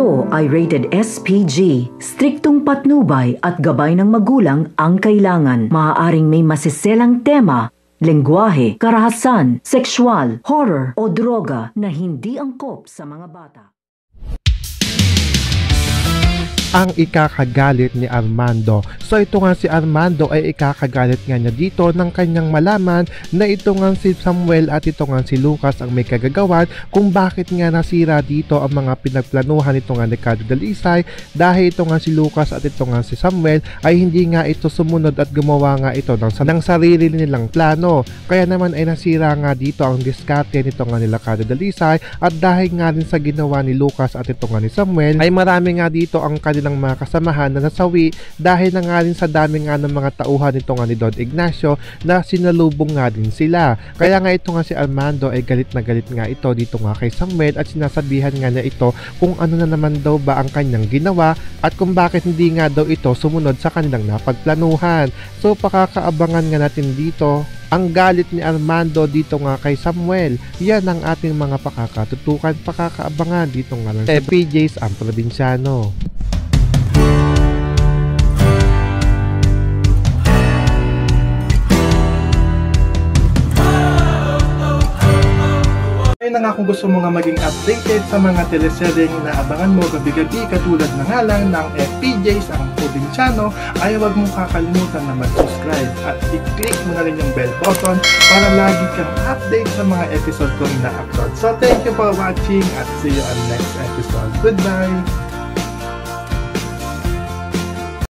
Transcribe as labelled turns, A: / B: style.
A: Ito ay rated SPG. Striktong patnubay at gabay ng magulang ang kailangan. Maaaring may masiselang tema, lengguwahe, karahasan, sexual, horror o droga na hindi angkop sa mga bata.
B: Ang ikakagalit ni Armando. So ito nga si Armando ay ikakagalit nga niya dito ng kanyang malaman na ito nga si Samuel at ito nga si Lucas ang may kagagawan kung bakit nga nasira dito ang mga pinagplanuhan ito nga ni Carlo Dalisay, dahil ito nga si Lucas at ito nga si Samuel ay hindi nga ito sumunod at gumawa nga ito ng sarili nilang plano. Kaya naman ay nasira nga dito ang diskarte nito nga nila Carlo Dalisay, at dahil nga rin sa ginawa ni Lucas at ito nga ni Samuel ay marami nga dito ang ng mga kasamahan na nasawi dahil na nga rin sa dami nga ng mga tauhan nito nga ni Don Ignacio na sinalubong nga din sila. Kaya nga ito nga si Armando ay galit na galit nga ito dito nga kay Samuel at sinasabihan nga niya ito kung ano na naman daw ba ang kanyang ginawa at kung bakit hindi nga daw ito sumunod sa kanilang napagplanuhan. So pakakaabangan nga natin dito ang galit ni Armando dito nga kay Samuel. Yan ang ating mga pakakatutukan, pakakaabangan dito nga lang sa PJs ang Probinsyano.
C: Ayun na nga, kung gusto mo nga maging updated sa mga teleseryeng na abangan mo gabi-gabi katulad na nga lang ng FPJs ang Probinsyano, ay huwag mong kakalimutan na mag-subscribe at i-click mo na rin yung bell button para lagi kang update sa mga episode kong ina-upload. So thank you for watching at see you on next episode. Goodbye!